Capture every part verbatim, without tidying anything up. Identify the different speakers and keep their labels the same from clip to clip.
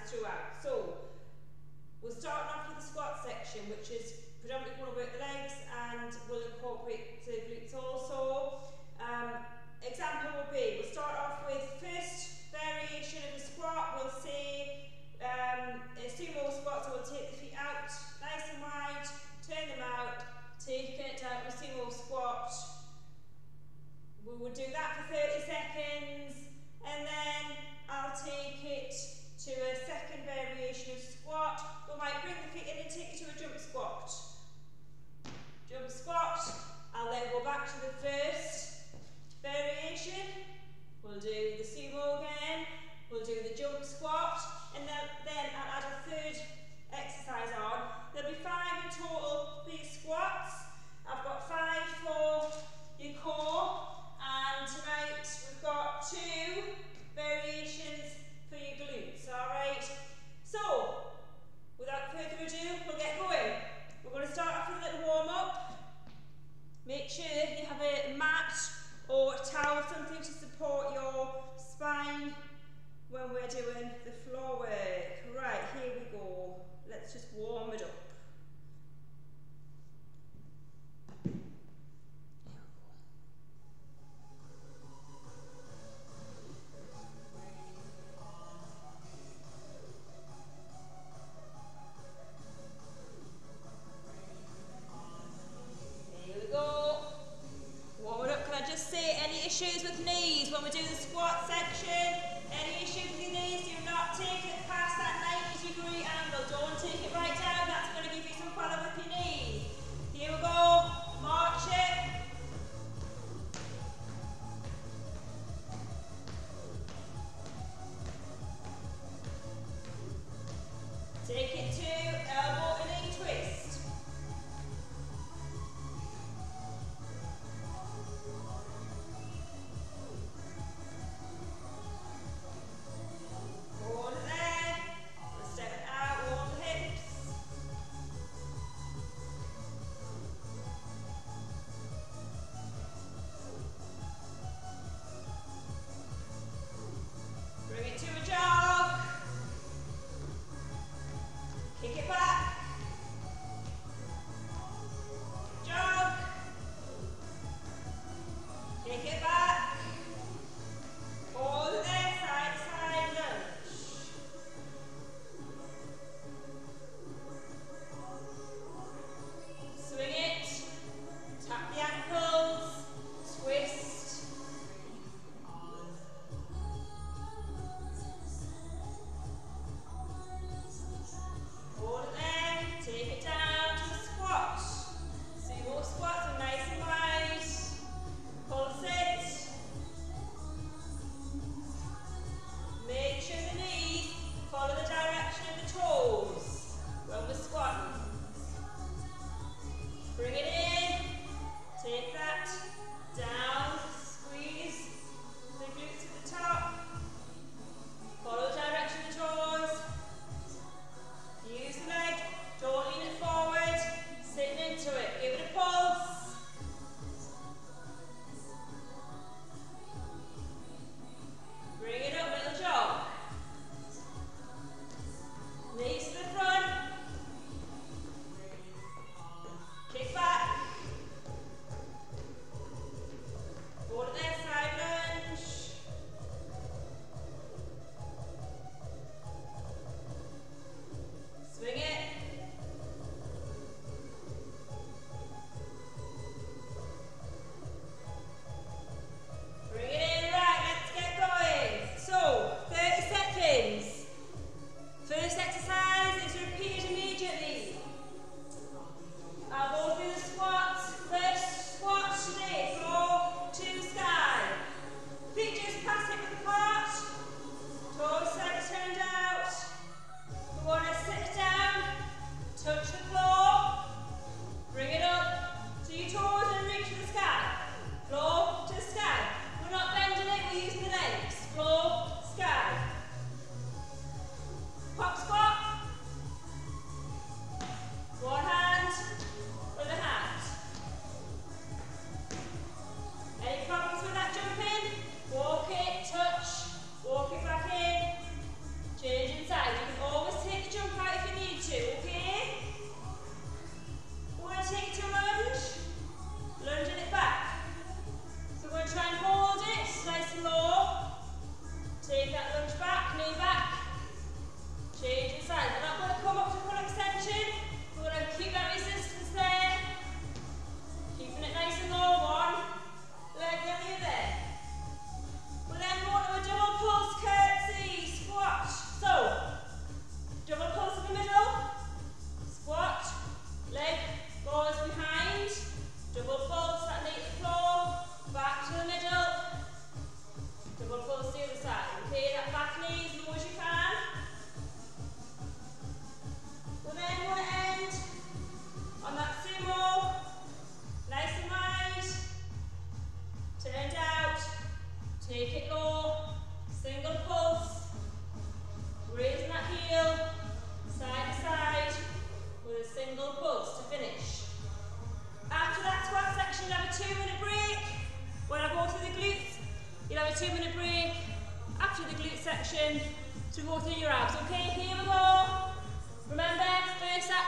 Speaker 1: throughout. So we're starting off with the squat section, which is predominantly going to work the legs and will incorporate the glutes also. Um, example would be, we'll start off with first variation of the squat. We'll say um, a sumo squat, so we'll take the feet out nice and wide, turn them out, take it down to a sumo squat. We will do that for thirty seconds, and then I'll take it to a second variation of squat. We might bring the feet in and take it to a jump squat. Jump squat, I'll then go back to the first variation. We'll do the sumo again, we'll do the jump squat, and then, then I'll add a third exercise on. There'll be five in total for your squats. I've got five for your core, and tonight we've got two variations for your glutes, alright? So, without further ado, we'll get going. We're going to start off with a little warm up. Make sure you have a mat or a towel, something to support your spine when we're doing the floor work. Right, here we go. Let's just warm it up.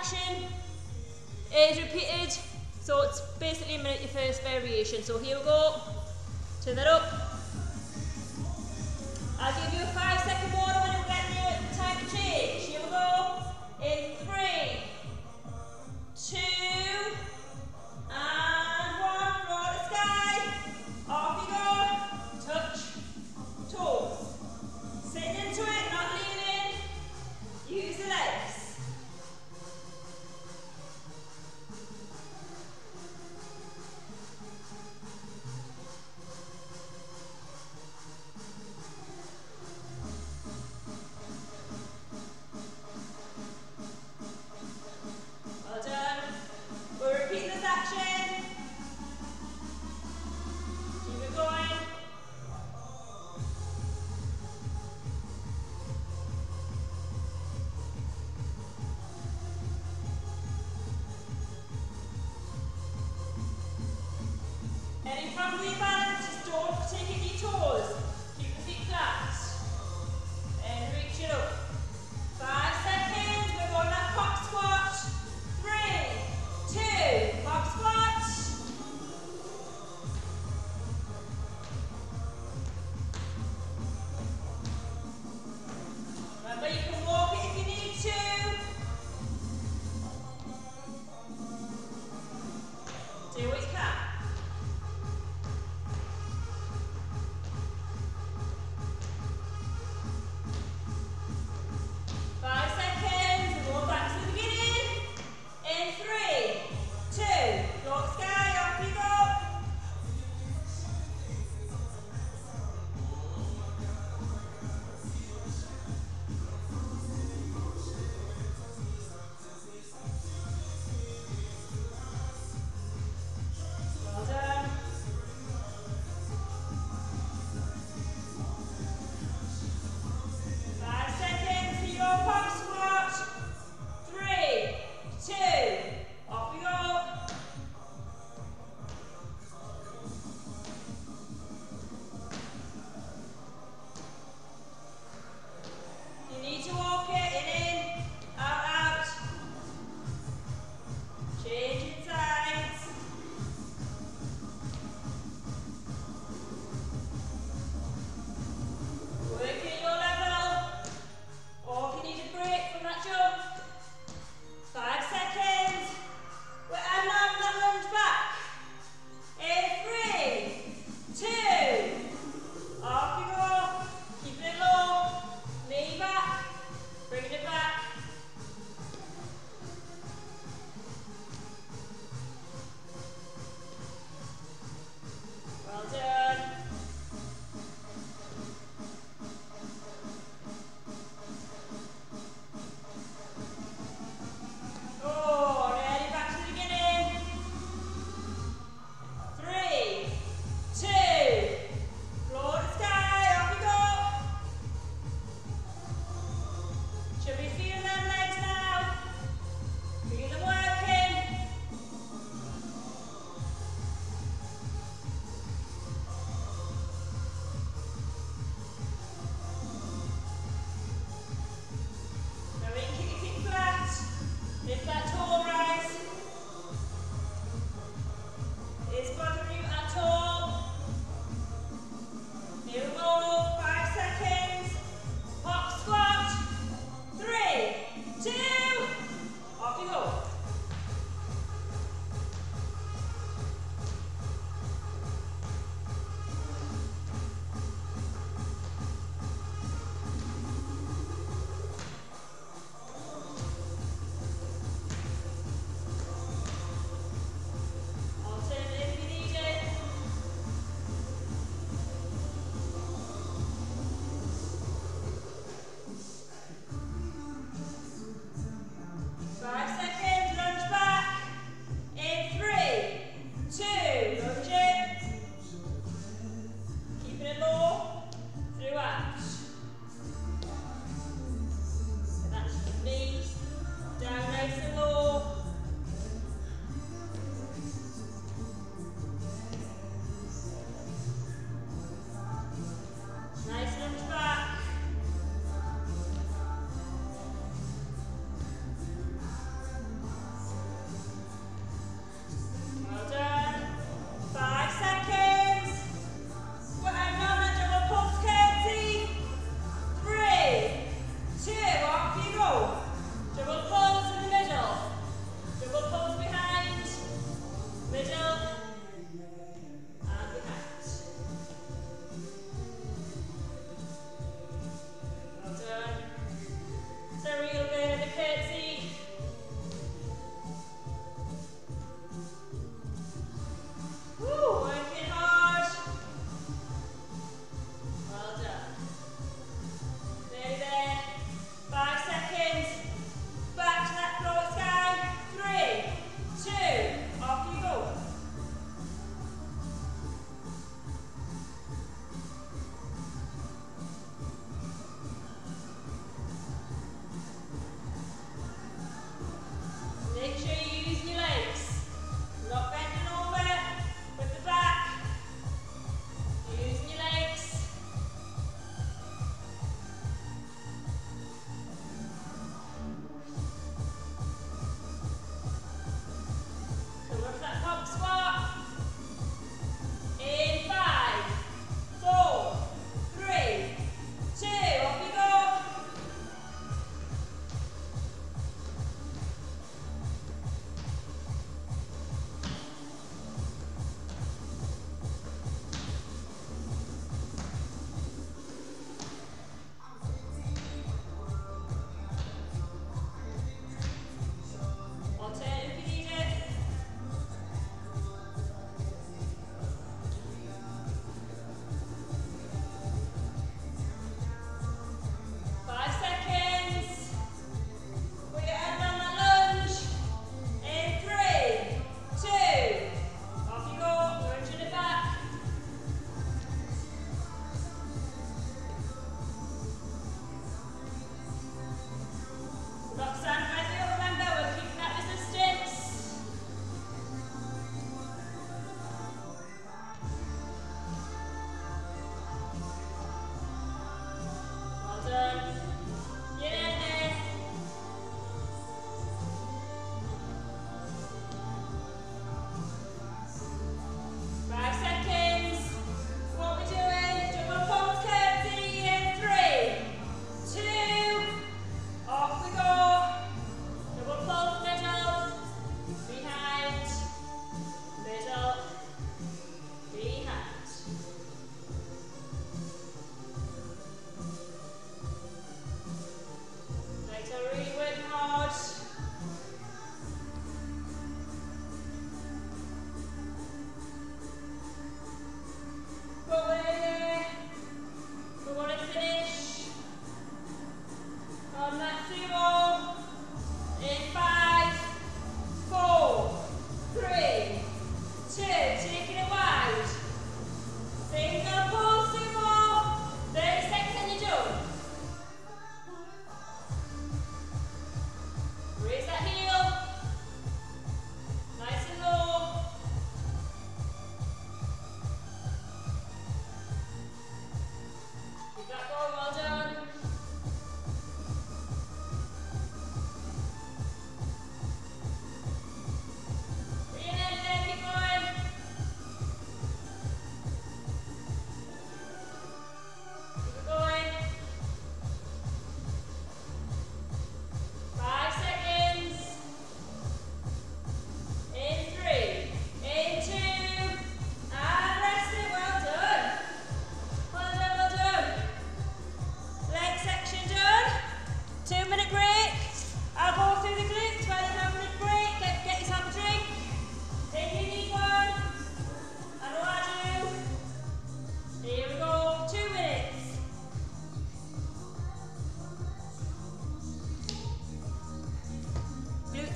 Speaker 1: section is repeated, so it's basically a minute your first variation. So here we go, turn that up. I'll give you a five second warning when you get near the time to change. Here we go, in three, two, and one, floor to sky, off you go, touch, toes, sitting into it, not leaning, use the legs. Well done. We'll repeat this action. Keep it going. Any problem with your balance, just don't take in your toes. Keep the feet flat. And reach it up. Five seconds, we're going that pop squat. Three, two, pop squat. Remember, you can walk it if you need to. Do what you can.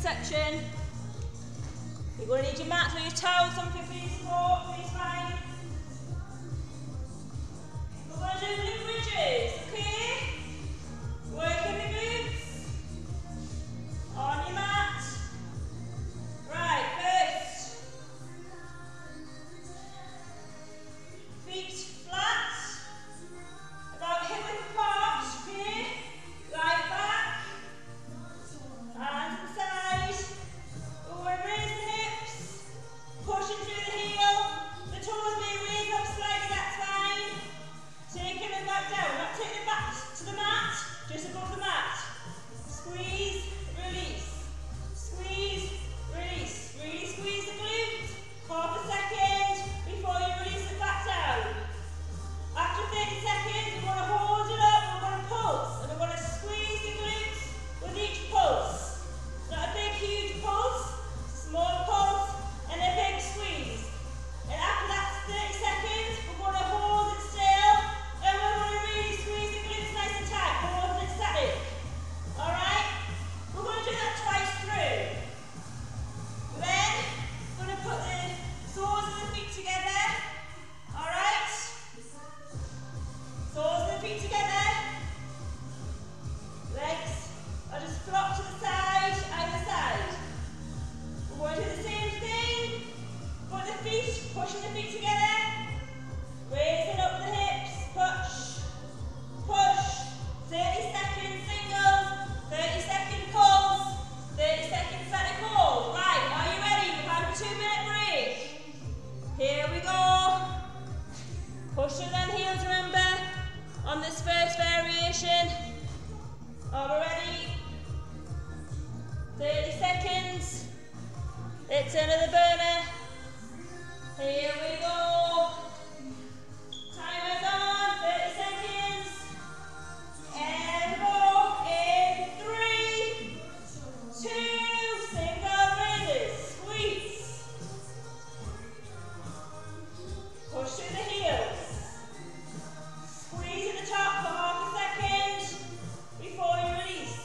Speaker 1: section. You're going to need your mat or your towel, something for your support, for your spine. We're going to do glute bridges, okay? Working the glutes. On your mat. Right, first. Feet flat. About hip width apart, okay? Right back. Hands to the side. Oh, and raise the hips. Pushing through the heel. The toes may raise up slightly, that's fine. Taking them back down, not taking it back to the mat, just above the mat. Squeeze, release. Squeeze, release. Really squeeze the glute. Half a second before you release it back down. After thirty seconds, we want to hold it up, we want to pulse, and we want to squeeze the glutes with each pulse. Not a big, huge pulse, small pulse, and a big squeeze. And after that thirty seconds, we're going to hold it still, and we're going to really squeeze the glutes nice and tight, hold it static. Alright? We're going to do that twice through. Then, we're going to put the soles of the feet together. Alright? Soles of the feet together. Legs are just flop to the side, either side. We're going to do the same thing. Put the feet, pushing the feet together. Raising up the hips. Push. Push. thirty second singles. thirty second pulls. thirty second static hold. Right, are you ready? We've had a two minute break. Here we go. Push through them heels, remember, on this first variation. Are we ready? thirty seconds. It's another burner. Here we go. Timer's on. thirty seconds. And go in three, two, single raises. Squeeze. Push through the heels. Squeeze at the top for half a second before you release.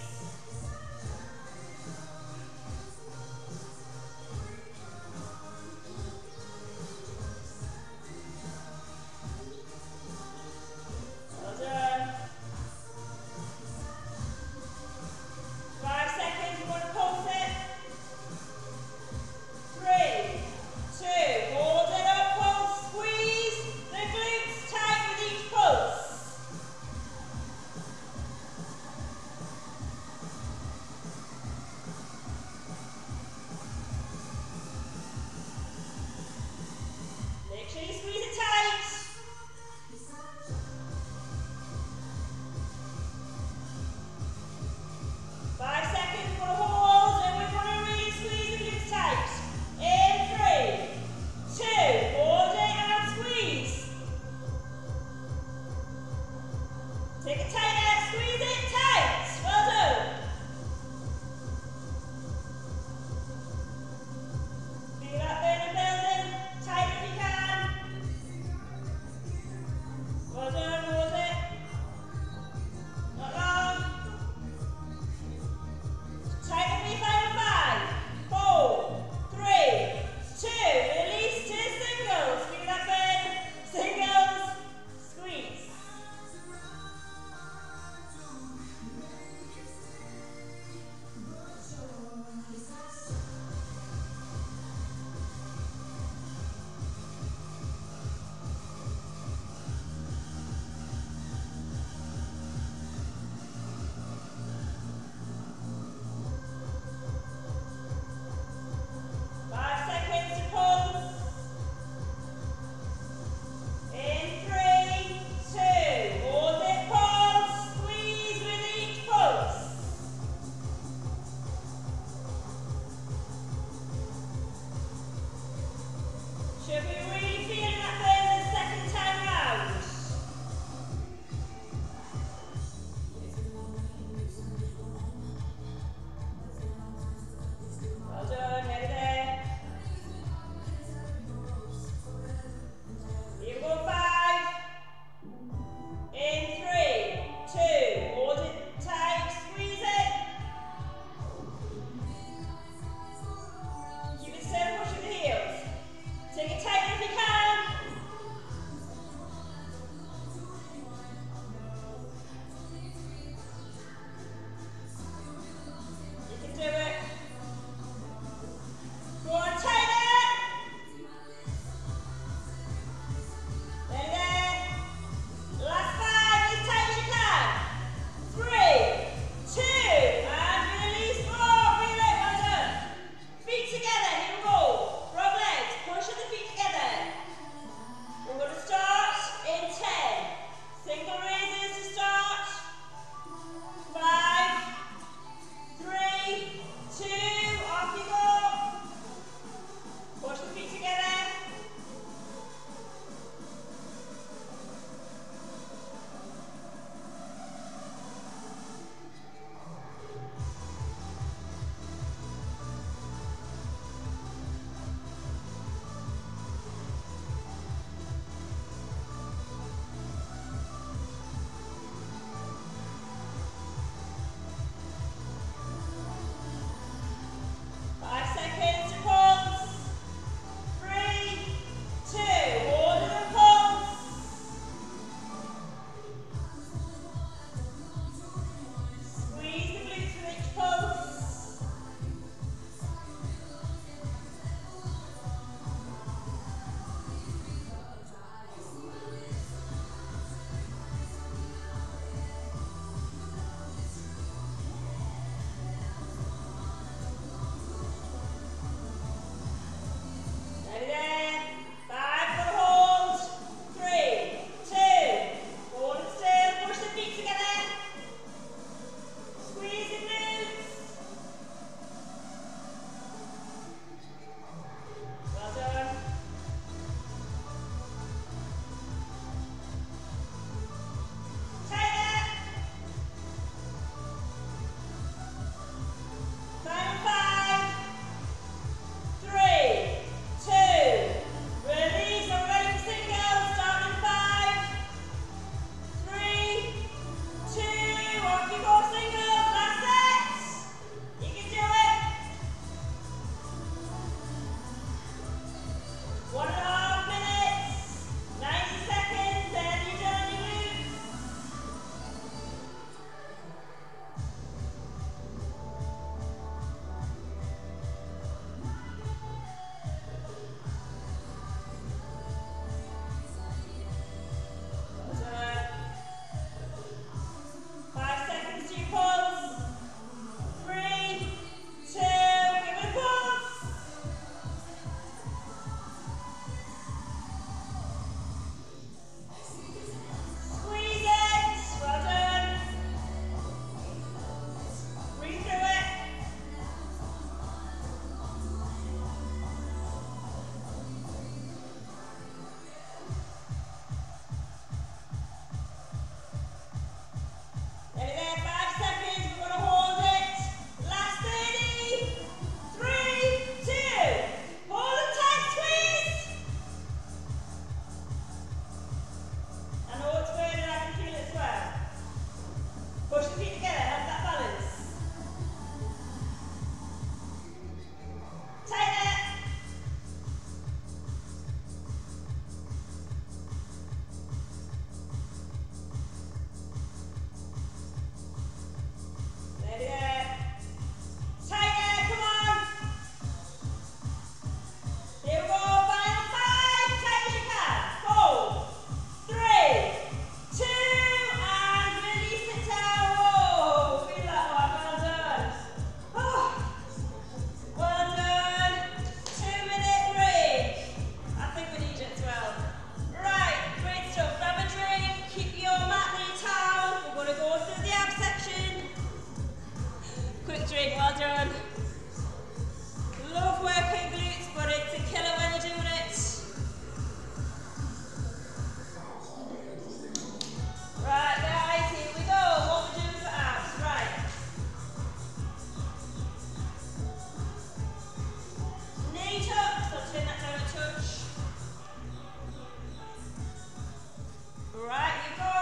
Speaker 1: drink, well done. Love working glutes, but it's a killer when you're doing it. Right guys, here we go. What we're doing for abs, right. Knee tuck, so turn that down a touch. Right, you go.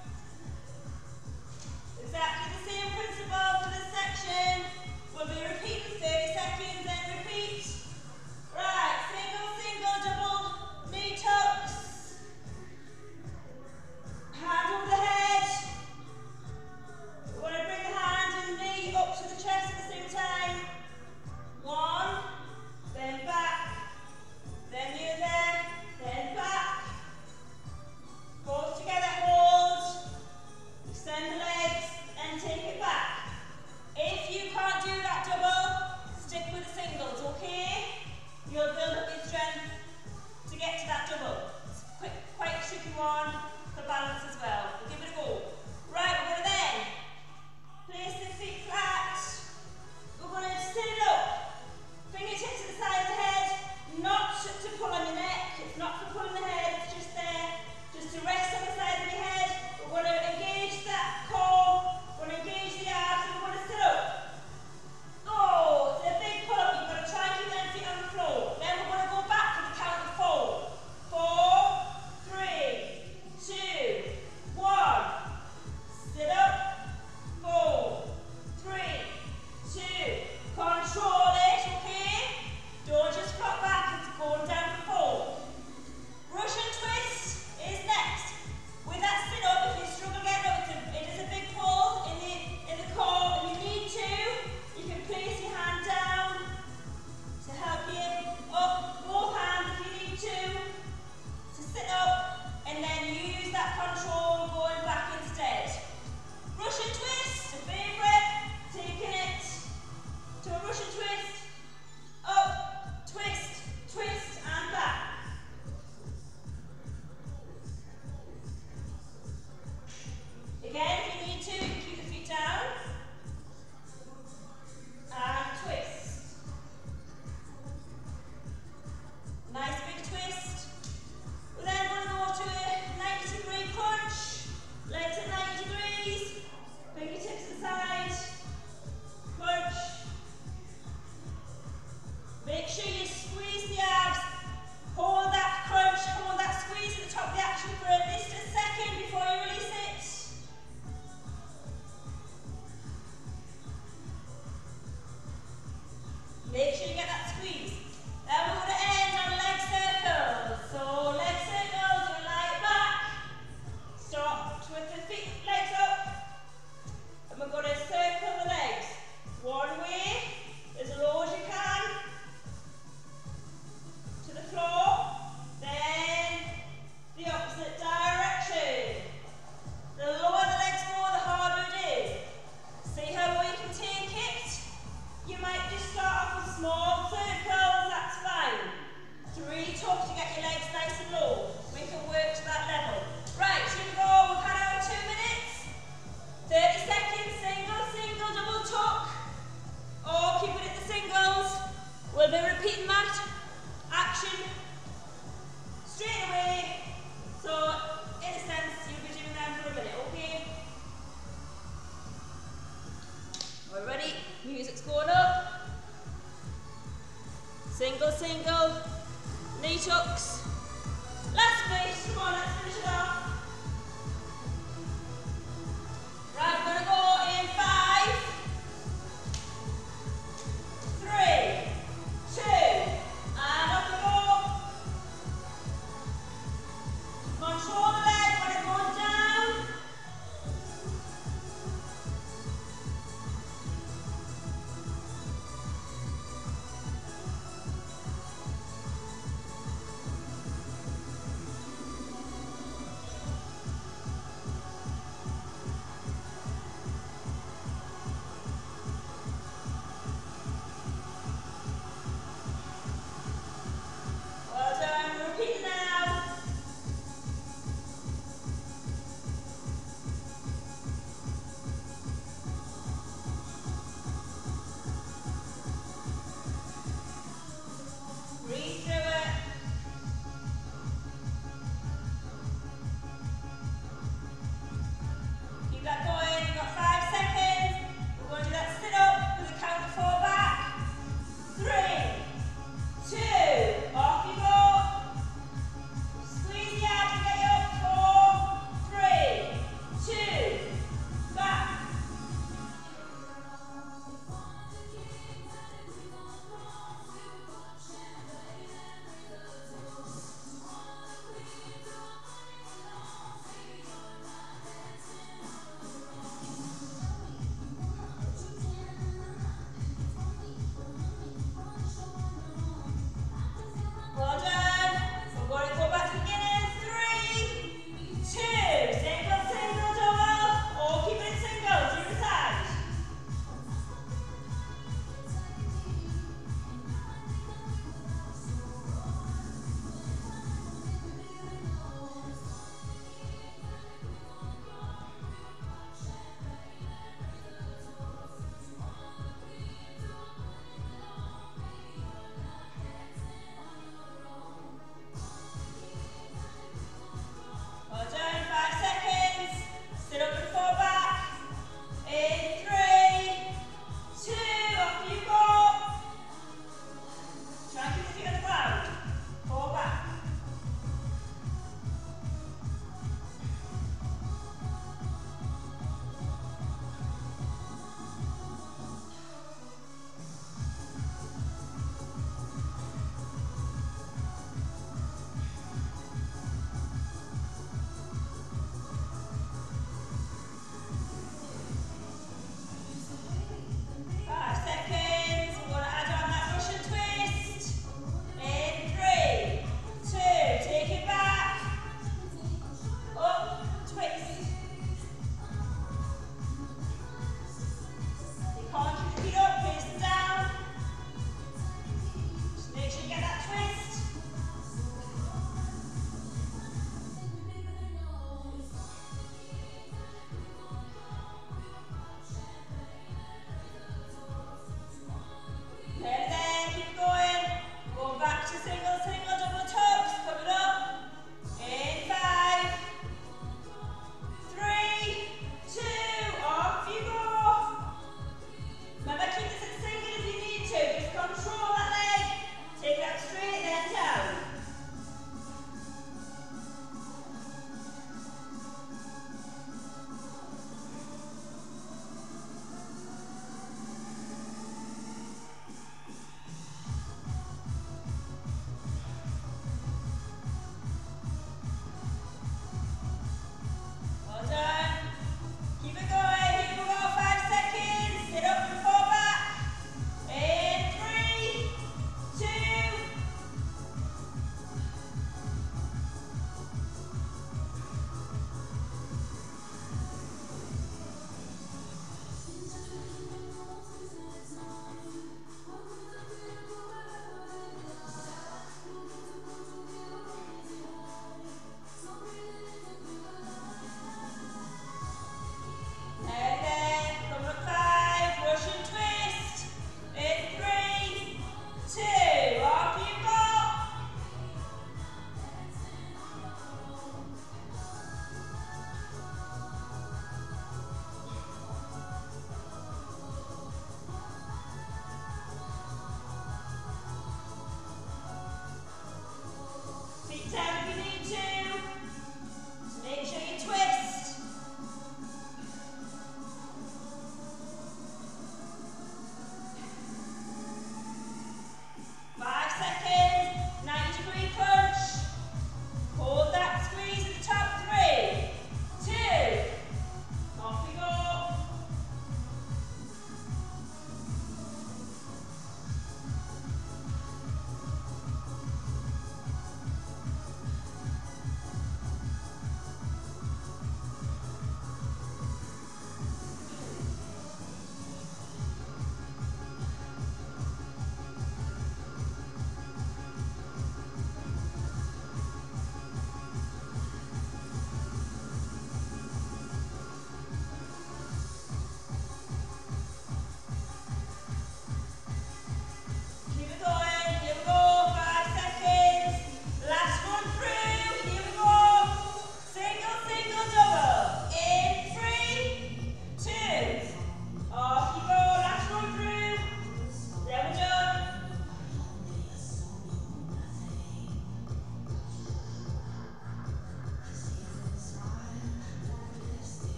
Speaker 1: Exactly the same principle for this section. We'll be repeating thirty seconds, then repeat. Right, single, single, double, knee tucks. Hand over the head. We want to bring the hand and knee up to the chest at the same time. One, then back, then the other, then back. Both together, hold. Extend the legs and take it back. If you can't do that double, stick with the singles, okay? You'll build up your strength to get to that double. It's quite, quite a tricky one for balance as well. We'll give it a go. Right, we're going to then place the feet flat. We're going to sit it up. Fingertips to the side of the head, not to pull on your neck. It's not for pulling the head, it's just there, just to rest on the side of your head. We're going to engage that core, we're going to engage the abs, and we're going to sit up. Oh, it's a big pull up. You've got to try and keep them feet on the floor. Then we're going to go back for the count of four. Four, three, two, one. Sit up. Four, three, two. Control it, okay? Don't just flop back, it's going down for four. Russian twist is next. With that sit up, if you struggle getting up, it's a, it is a big pull in the, in the core. If you need to, you can place your hand down to help you up. Both hands if you need to, to sit up, and then use that control going back instead. Russian twist, a favourite, taking it to a Russian twist, up, twist, twist, and back. Again, if you need to, you can keep the feet down. And twist. Nice big twist. We're then going to go to a ninety degree crunch. Legs at ninety degrees. Fingertips to the side. Crunch. Make sure you squeeze the abs. Hold that crunch, hold that squeeze at the top of the action for at least a second before you release it. Make sure you get that squeeze. Then we're going to end on leg circles. So leg circles, you lie back. Stop with the feet, legs up. And we're going to circle the legs. One way, as low as you can. To the floor. Then the opposite direction. The lower the legs go, the harder it is. See how low you can take it? You might just start off with small circles, that's fine. It's really tough to get your legs nice and low. We can work to that level. Right, here we go, we've had our two minutes. thirty seconds, single, single, double tuck. Or keep it at the singles. We'll be repeating that action straight away. So, in a sense, you'll be doing them for a minute, okay? We're ready, music's going up. Single, single, knee tucks. Last bit, come on, let's finish it off. Right, we're going to go in five, three, two, and up we go. Control the leg when it goes down.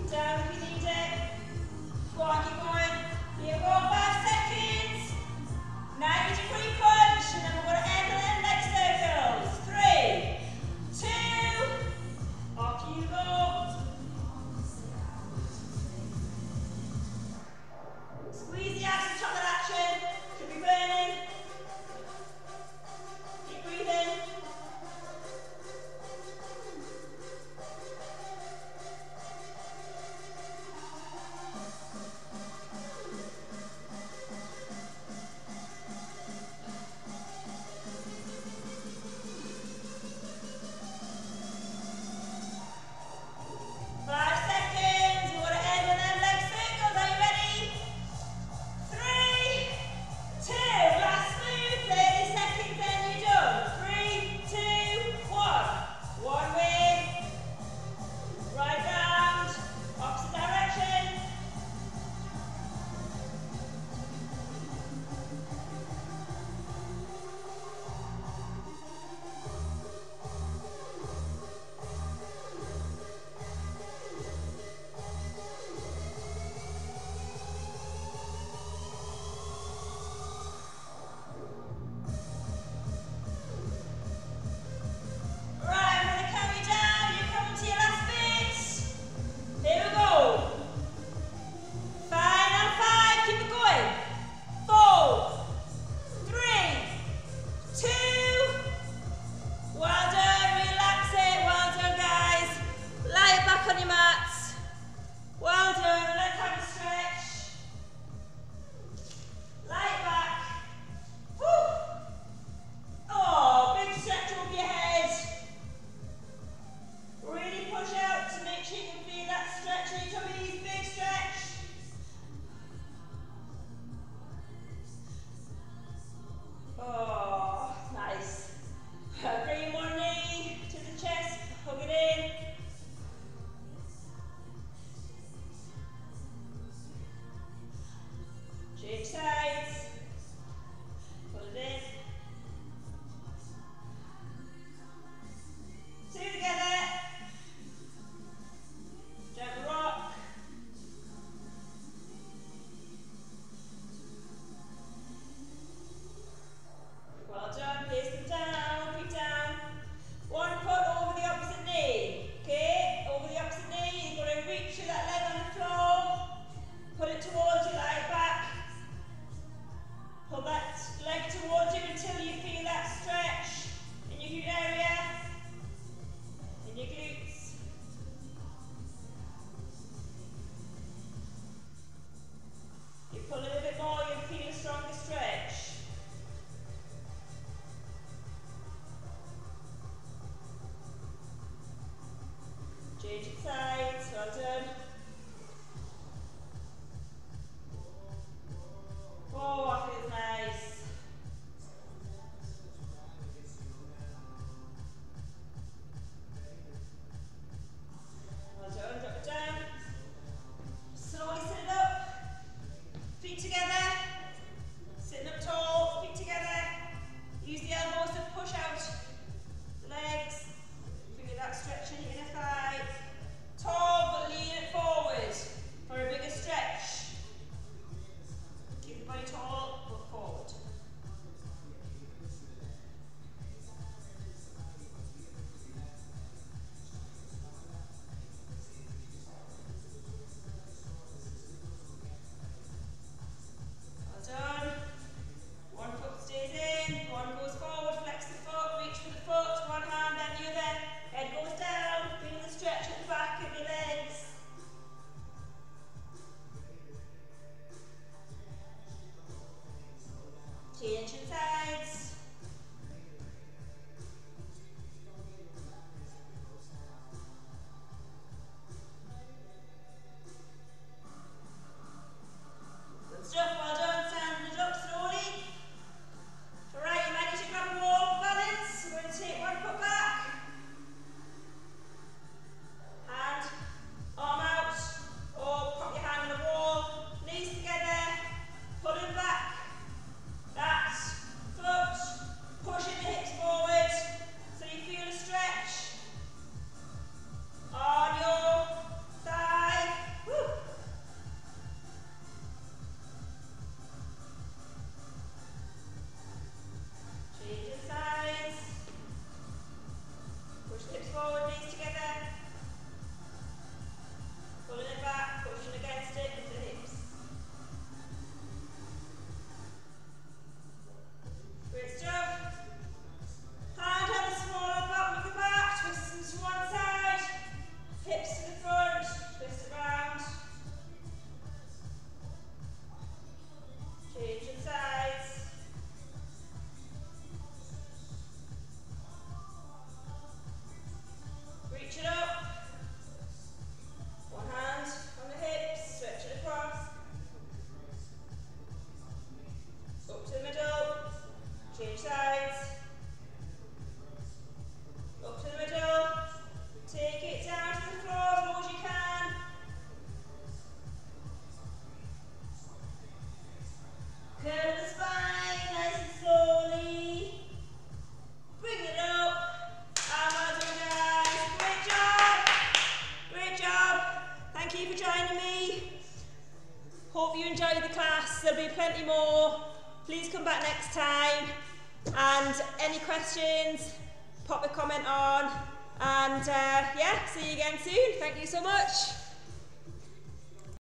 Speaker 1: Down if you need it. Go on, keep going. Here we go, five seconds. ninety degree punch, and then we're going to end on them leg circles. Three, two, off you go. Squeeze the abs to stop that action. Should be burning. Keep breathing. joining me. Hope you enjoyed the class. There'll be plenty more. Please come back next time. And any questions, pop a comment on. And uh, yeah, see you again soon. Thank you so much.